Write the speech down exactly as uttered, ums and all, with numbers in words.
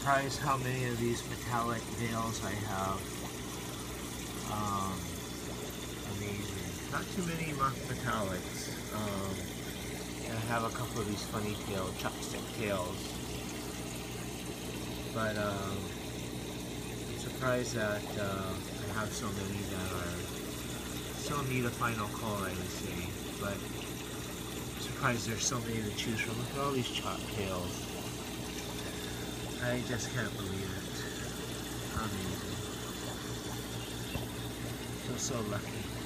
surprised how many of these metallic veils I have. Um, amazing. Not too many metallics. Um, and I have a couple of these funny tail, chopstick tails. But um, I'm surprised that uh, I have so many that are still need a final call, I would say. But I'm surprised there's so many to choose from. Look at all these chop tails. I just can't believe it. Amazing. Feel so lucky.